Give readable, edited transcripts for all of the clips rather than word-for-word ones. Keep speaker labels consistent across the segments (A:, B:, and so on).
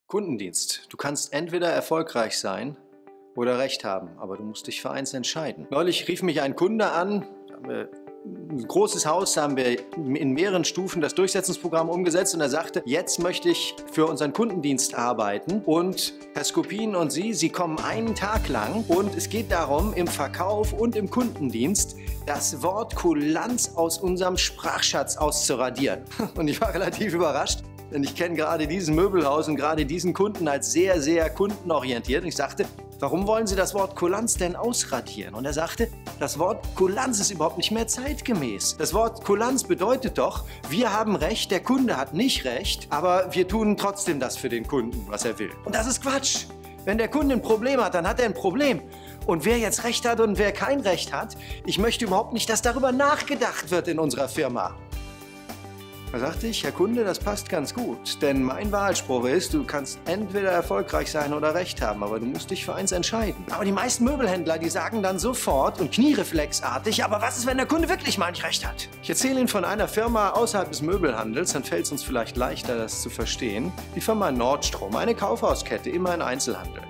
A: Kundendienst. Du kannst entweder erfolgreich sein oder Recht haben, aber du musst dich für eins entscheiden. Neulich rief mich ein Kunde an, ein großes Haus, haben wir in mehreren Stufen das Durchsetzungsprogramm umgesetzt und er sagte, jetzt möchte ich für unseren Kundendienst arbeiten und Herr Skopin und Sie kommen einen Tag lang und es geht darum, im Verkauf und im Kundendienst das Wort Kulanz aus unserem Sprachschatz auszuradieren. Und ich war relativ überrascht, denn ich kenne gerade diesen Möbelhaus und gerade diesen Kunden als sehr, sehr kundenorientiert. Und ich sagte, warum wollen Sie das Wort Kulanz denn ausradieren? Und er sagte, das Wort Kulanz ist überhaupt nicht mehr zeitgemäß. Das Wort Kulanz bedeutet doch, wir haben Recht, der Kunde hat nicht Recht, aber wir tun trotzdem das für den Kunden, was er will. Und das ist Quatsch. Wenn der Kunde ein Problem hat, dann hat er ein Problem. Und wer jetzt Recht hat und wer kein Recht hat, ich möchte überhaupt nicht, dass darüber nachgedacht wird in unserer Firma. Da sagte ich, Herr Kunde, das passt ganz gut, denn mein Wahlspruch ist, du kannst entweder erfolgreich sein oder Recht haben, aber du musst dich für eins entscheiden. Aber die meisten Möbelhändler, die sagen dann sofort und kniereflexartig, aber was ist, wenn der Kunde wirklich mal nicht Recht hat? Ich erzähle Ihnen von einer Firma außerhalb des Möbelhandels, dann fällt es uns vielleicht leichter, das zu verstehen. Die Firma Nordstrom, eine Kaufhauskette, immer im Einzelhandel.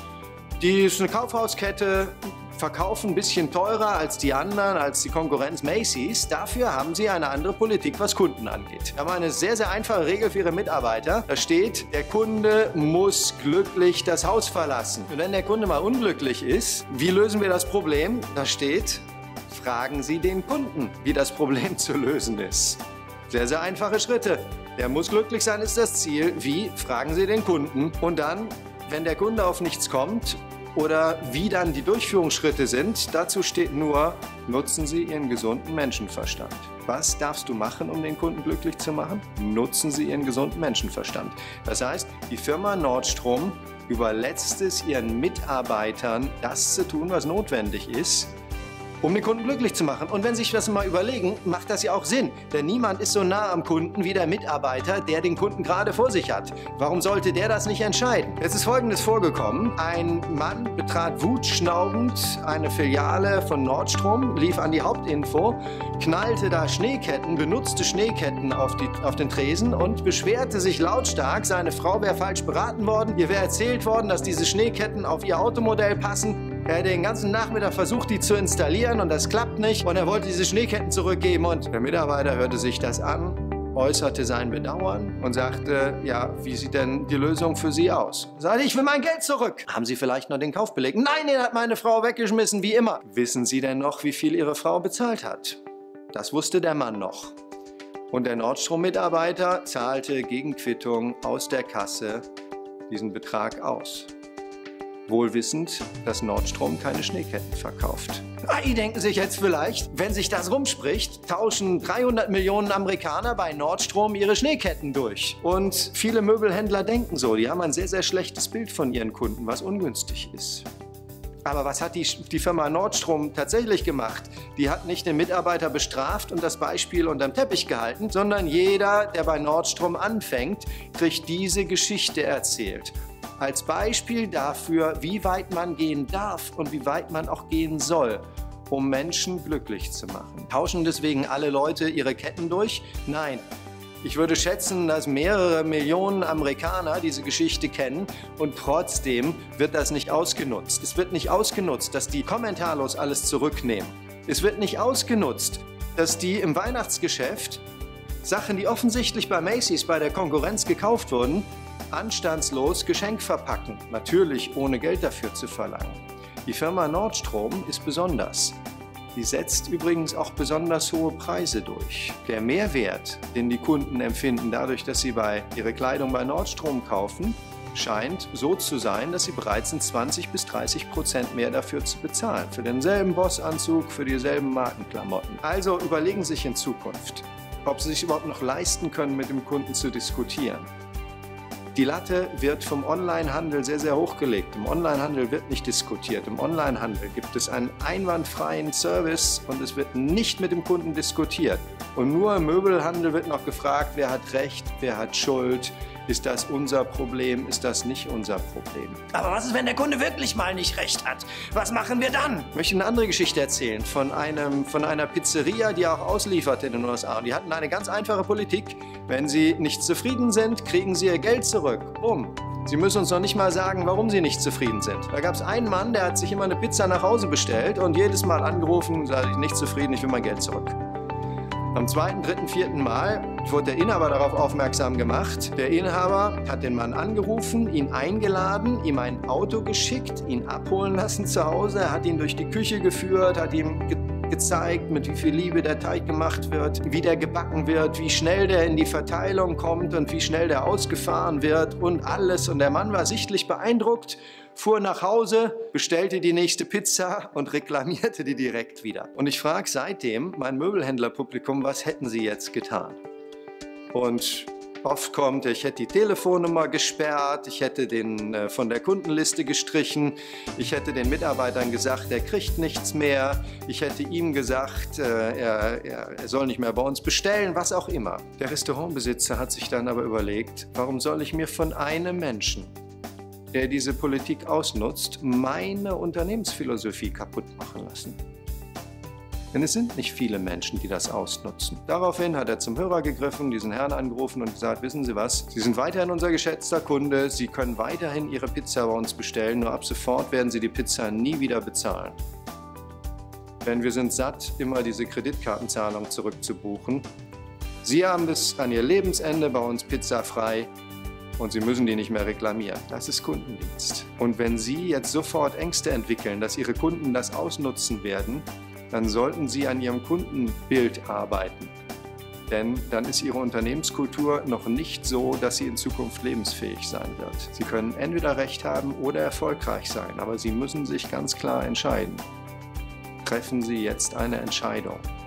A: Die ist eine Kaufhauskette, verkaufen ein bisschen teurer als die anderen, als die Konkurrenz Macy's. Dafür haben sie eine andere Politik, was Kunden angeht. Wir haben eine sehr, sehr einfache Regel für ihre Mitarbeiter. Da steht, der Kunde muss glücklich das Haus verlassen. Und wenn der Kunde mal unglücklich ist, wie lösen wir das Problem? Da steht, fragen Sie den Kunden, wie das Problem zu lösen ist. Sehr, sehr einfache Schritte. Der muss glücklich sein, ist das Ziel. Wie? Fragen Sie den Kunden. Und dann, wenn der Kunde auf nichts kommt, oder wie dann die Durchführungsschritte sind, dazu steht nur, nutzen Sie Ihren gesunden Menschenverstand. Was darfst du machen, um den Kunden glücklich zu machen? Nutzen Sie Ihren gesunden Menschenverstand. Das heißt, die Firma Nordstrom überlässt es ihren Mitarbeitern, das zu tun, was notwendig ist, um den Kunden glücklich zu machen. Und wenn Sie sich das mal überlegen, macht das ja auch Sinn. Denn niemand ist so nah am Kunden wie der Mitarbeiter, der den Kunden gerade vor sich hat. Warum sollte der das nicht entscheiden? Jetzt ist Folgendes vorgekommen. Ein Mann betrat wutschnaubend eine Filiale von Nordstrom, lief an die Hauptinfo, knallte da Schneeketten, benutzte Schneeketten auf den Tresen und beschwerte sich lautstark, seine Frau wäre falsch beraten worden. Ihr wäre erzählt worden, dass diese Schneeketten auf ihr Automodell passen. Er hat den ganzen Nachmittag versucht, die zu installieren und das klappt nicht. Und er wollte diese Schneeketten zurückgeben und der Mitarbeiter hörte sich das an, äußerte sein Bedauern und sagte, ja, wie sieht denn die Lösung für Sie aus? Er sagte, ich will mein Geld zurück. Haben Sie vielleicht noch den Kaufbeleg? Nein, den hat meine Frau weggeschmissen, wie immer. Wissen Sie denn noch, wie viel Ihre Frau bezahlt hat? Das wusste der Mann noch. Und der Nordstrom-Mitarbeiter zahlte gegen Quittung aus der Kasse diesen Betrag aus. Wohlwissend, dass Nordstrom keine Schneeketten verkauft. Die denken sich jetzt vielleicht, wenn sich das rumspricht, tauschen 300 Millionen Amerikaner bei Nordstrom ihre Schneeketten durch. Und viele Möbelhändler denken so, die haben ein sehr, sehr schlechtes Bild von ihren Kunden, was ungünstig ist. Aber was hat die Firma Nordstrom tatsächlich gemacht? Die hat nicht den Mitarbeiter bestraft und das Beispiel unterm Teppich gehalten, sondern jeder, der bei Nordstrom anfängt, kriegt diese Geschichte erzählt. Als Beispiel dafür, wie weit man gehen darf und wie weit man auch gehen soll, um Menschen glücklich zu machen. Tauschen deswegen alle Leute ihre Ketten durch? Nein. Ich würde schätzen, dass mehrere Millionen Amerikaner diese Geschichte kennen und trotzdem wird das nicht ausgenutzt. Es wird nicht ausgenutzt, dass die kommentarlos alles zurücknehmen. Es wird nicht ausgenutzt, dass die im Weihnachtsgeschäft Sachen, die offensichtlich bei Macy's, bei der Konkurrenz gekauft wurden, anstandslos Geschenk verpacken, natürlich ohne Geld dafür zu verlangen. Die Firma Nordstrom ist besonders. Die setzt übrigens auch besonders hohe Preise durch. Der Mehrwert, den die Kunden empfinden, dadurch, dass sie ihre Kleidung bei Nordstrom kaufen, scheint so zu sein, dass sie bereit sind, 20% bis 30% mehr dafür zu bezahlen. Für denselben Bossanzug, für dieselben Markenklamotten. Also überlegen Sie sich in Zukunft, ob Sie sich überhaupt noch leisten können, mit dem Kunden zu diskutieren. Die Latte wird vom Onlinehandel sehr, sehr hochgelegt. Im Onlinehandel wird nicht diskutiert. Im Onlinehandel gibt es einen einwandfreien Service und es wird nicht mit dem Kunden diskutiert. Und nur im Möbelhandel wird noch gefragt, wer hat Recht, wer hat Schuld, Ist das unser Problem? Ist das nicht unser Problem? Aber was ist, wenn der Kunde wirklich mal nicht recht hat? Was machen wir dann? Ich möchte eine andere Geschichte erzählen von einer Pizzeria, die auch ausliefert in den USA. Die hatten eine ganz einfache Politik. Wenn sie nicht zufrieden sind, kriegen sie ihr Geld zurück. Bumm. Sie müssen uns noch nicht mal sagen, warum sie nicht zufrieden sind. Da gab es einen Mann, der hat sich immer eine Pizza nach Hause bestellt und jedes Mal angerufen und sagte, ich bin nicht zufrieden, ich will mein Geld zurück. Am zweiten, dritten, vierten Mal wurde der Inhaber darauf aufmerksam gemacht. Der Inhaber hat den Mann angerufen, ihn eingeladen, ihm ein Auto geschickt, ihn abholen lassen zu Hause. Er hat ihn durch die Küche geführt, hat ihm gezeigt, mit wie viel Liebe der Teig gemacht wird, wie der gebacken wird, wie schnell der in die Verteilung kommt und wie schnell der ausgefahren wird und alles. Und der Mann war sichtlich beeindruckt, fuhr nach Hause, bestellte die nächste Pizza und reklamierte die direkt wieder. Und ich frage seitdem mein Möbelhändlerpublikum, was hätten sie jetzt getan? Und oft kommt, ich hätte die Telefonnummer gesperrt, ich hätte den von der Kundenliste gestrichen, ich hätte den Mitarbeitern gesagt, er kriegt nichts mehr, ich hätte ihm gesagt, er soll nicht mehr bei uns bestellen, was auch immer. Der Restaurantbesitzer hat sich dann aber überlegt, warum soll ich mir von einem Menschen, der diese Politik ausnutzt, meine Unternehmensphilosophie kaputt machen lassen? Denn es sind nicht viele Menschen, die das ausnutzen. Daraufhin hat er zum Hörer gegriffen, diesen Herrn angerufen und gesagt, wissen Sie was, Sie sind weiterhin unser geschätzter Kunde, Sie können weiterhin Ihre Pizza bei uns bestellen, nur ab sofort werden Sie die Pizza nie wieder bezahlen. Denn wir sind satt, immer diese Kreditkartenzahlung zurückzubuchen. Sie haben bis an Ihr Lebensende bei uns pizzafrei und Sie müssen die nicht mehr reklamieren. Das ist Kundendienst. Und wenn Sie jetzt sofort Ängste entwickeln, dass Ihre Kunden das ausnutzen werden, dann sollten Sie an Ihrem Kundenbild arbeiten. Denn dann ist Ihre Unternehmenskultur noch nicht so, dass sie in Zukunft lebensfähig sein wird. Sie können entweder Recht haben oder erfolgreich sein, aber Sie müssen sich ganz klar entscheiden. Treffen Sie jetzt eine Entscheidung.